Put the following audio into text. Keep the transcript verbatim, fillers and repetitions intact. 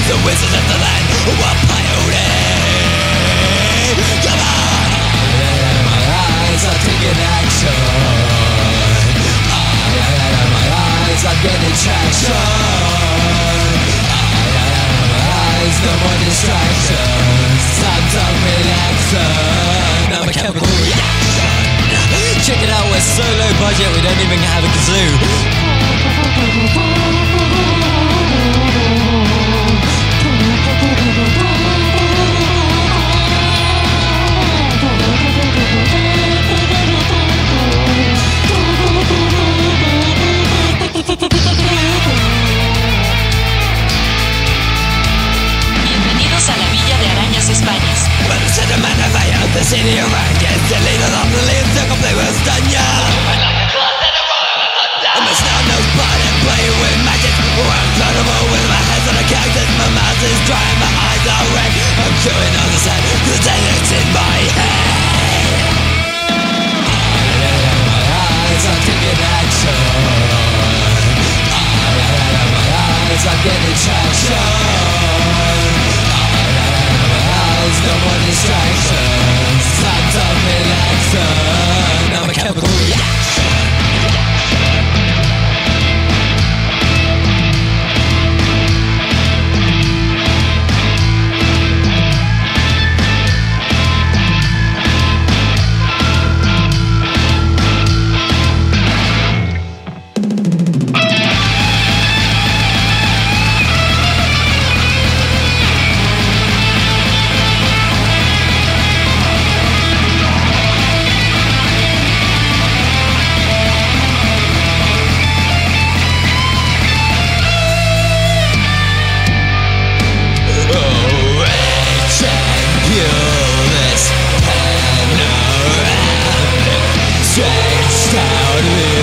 The wizards of the land were peyote. Come on! My eyes are taking action. My eyes are getting traction. No more distractions. Time to relaxation. I'm a chemical reaction. Check it out, we're so low budget we don't even have a kazoo. Españas. When the cinnamon of fire, the city of rankings, the leader of the leaves, the complete with Stanya. I'm a snow-nosed blood and playing with magic. I'm incredible with my hands on a cactus. My mouth is dry, my eyes are red. I'm chewing on the sand, the daylight's in my head. My eyes are taking action. My eyes are getting traction. No more distractions. Time to relaxation. I'm a chemical reaction. Stretched out